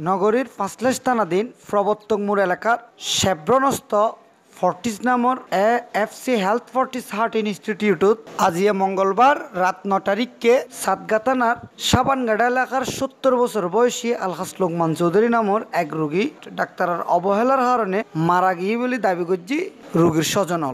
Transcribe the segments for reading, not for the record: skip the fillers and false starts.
নগরীর পাঁচলেশ থানাধীন প্রবর্তক মোড় এলাকার শেভরনস্থ ফর্টিস নামৰ এফসি হেলথ ফর্টিস হার্ট ইনস্টিটিউটত আজিয়ে মঙ্গলবার রাত 9 তারিখে সাতগা থানার সাবানগাড়া এলাকার 70 বছর বয়সী আলহাস লোকমান চৌধুরী নামের এক রোগী ডাক্তারের অবহেলার কারণে মারা গিয়ে বলে দাবি করছি রোগীর স্বজনল।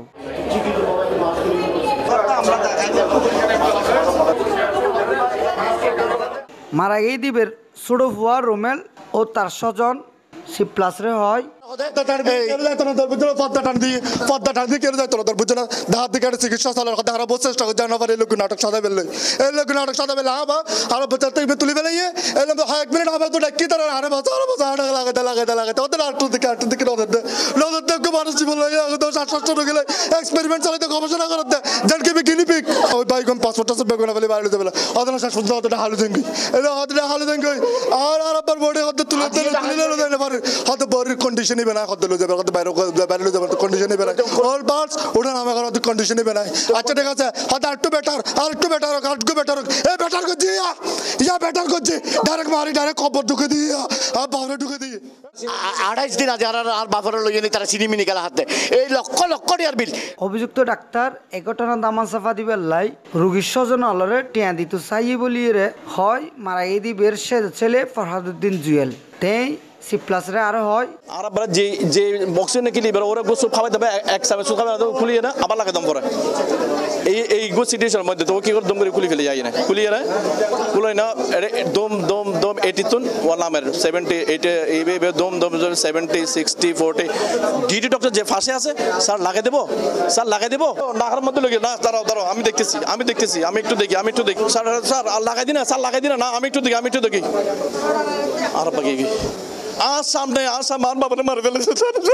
মারা গিয়ে দ্বীপের ছোট ফুয়া রোমেল ও তার স্বজন সিপ্লাসরে হয়। পদ্মা টান দিয়ে কেউ যায় তোর বুঝছো না ধার দিকে চিকিৎসা চালার কথা আরো চেষ্টা করে জানা পারে এই লোক নাটক সাদা বেললে এই লোক নাটক সাদা বেলে আবার আরো বছর থেকে তুলি বেলাইয়ে এলাম 1 মিনিট আবার তো ডাকি তার আরে বছর লাগাতে ওদের আটটু দিকে নজর দেখো মানুষ জীবন লাগে তো 7-8 গেলে এক্সপেরিমেন্ট চালাতে গবেষণা করতে জানকে গিনি পিক ওই বাইকম পাসপোর্ট আছে বেগুনা বলে বাইরে যাবে ওদের শেষ পর্যন্ত ওদের হালু দেঙ্গি এটা ওদের হালু দেঙ্গি আর আবার বডি ওদের তুলে না পারে হয়তো বডির কন্ডিশন বেনা কত লো যাবে কত বাইরে যাবে কন্ডিশনে বেনা অল পার্টস ওটা নামে করা কন্ডিশনে বেনা। আচ্ছা ঠিক আছে হয়তো আরেকটু বেটার এই বেটার করছি ইয়া বেটার করছি ডাইরেক্ট মারি ডাইরেক্ট কবর ঢুকে দিয়ে আর বাবরে ঢুকে দিয়ে 28 দিন আজ আর বাবরে লইয়ে নি তারা চিনিমিনি গেলা হাতে এই লক্ষ টিয়ার বিল। অভিযুক্ত ডাক্তার এই ঘটনা দামাসাফা দিবের লাই রোগীর স্বজন অলরে টিয়া দিত চাইয়ে বলিয়ে রে হয় মারা এই দিবের ছেলে ফরহাদুদ্দিন জুয়েল তেই সিপ্লাসরে আরো হয় আর আবার যে বক্সিং নাকি লিবার ওরা গোসল খাওয়াই দেবে এক সামনে সুখ খাওয়াই দেবে খুলিয়ে না আবার লাগে দম করে এই গো সিচুয়েশনের মধ্যে তো কি করে দম করে খুলি ফেলে যায় না খুলিয়ে না খুলাই না দম 82 ওর নামের 70 80 এইভাবে দম 70 60 40 ডিটি ডক্টর যে ফাঁসে আছে স্যার লাগিয়ে দেবো নাকের মধ্যে লেগে না দাঁড়াও আমি দেখতেছি আমি একটু দেখি স্যার লাগাই দিনা না আমি একটু দেখি আর বাকি সামনে মান বাবারে মারে ফেলেছে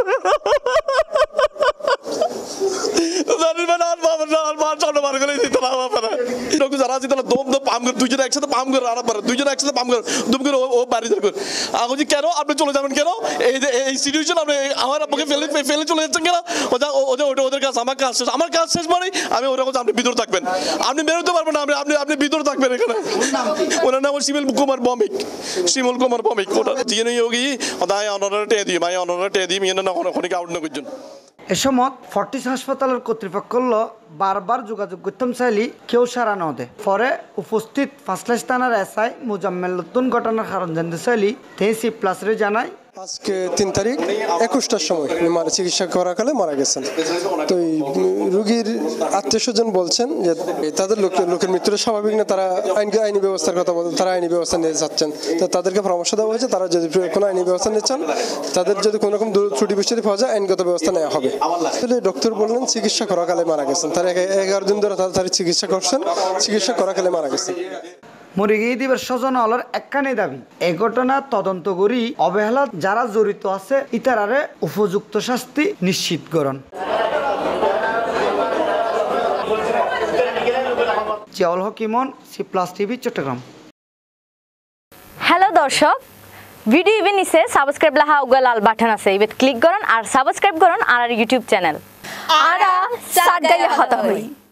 কেন আপনি চলে যাবেন কেন এই সিচুয়েশন আপনি আমার আপনাকে ফেলে চলে যাচ্ছেন কেন ওদের কাজ আমার কাজ শেষ মানে আমি ওরা আপনি ভিতরে থাকবেন আপনি বেরোতে পারবেন না আপনি ভিতরে থাকবেন এখানে ওনার নাম শিমুল কুমার ভৌমিক ওটা জিএনই হোগি দায় অনারে টেয়ে দিই মাই অনারে টেয়ে দিই মিয়ে না অনেক আউট না করছেন। এ সময় ফর্টিস হাসপাতালের কর্তৃপক্ষ বারবার যোগাযোগ করতাম চাইলি কেউ সারা ন দে পরে উপস্থিত পাঁচলাশ থানার এসআই মুজাম্মেল নতুন ঘটনার কারণ জানতে চাইলি তে সিপ্লাসরে জানায় আজকে 3 তারিখ 21টার সময় মারা চিকিৎসা করাকালে মারা গেছেন। তো রোগীর আত্মীয়স্বজন বলছেন যে তাদের লোকের মৃত্যুটা স্বাভাবিক না, তারা আইনি ব্যবস্থার কথা বলছেন, তারা আইনি ব্যবস্থা নিতে চাচ্ছেন। তো তাদেরকে পরামর্শ দেওয়া হয়েছে তারা যদি কোনো আইনি ব্যবস্থা নিচ্ছেন তাদের যদি কোনো রকম ত্রুটি বিচ্ছুতি পাওয়া যায় আইনগত ব্যবস্থা নেওয়া হবে। আসলে ডক্টর বললেন চিকিৎসা করাকালে মারা গেছেন, তারা 11 দিন ধরে তাদের চিকিৎসা করছেন, চিকিৎসা করাকালে মারা গেছেন। মরিগিয়ে দিবের স্বজন অলর একখানে দাবি এই ঘটনা তদন্ত করি অবহেলা যারা জড়িত আছে ইতারারে উপযুক্ত শাস্তি নিশ্চিত করণ। Ziaul Haque Emon, C plus TV, Chittagong. Hello দর্শক, ভিডিও ইভেন নিচে সাবস্ক্রাইব লাহা উগা লাল বাটন আছে, ইবেত ক্লিক করুন আর সাবস্ক্রাইব করুন আর ইউটিউব চ্যানেল। আরা সাত গাইলে হতা হই।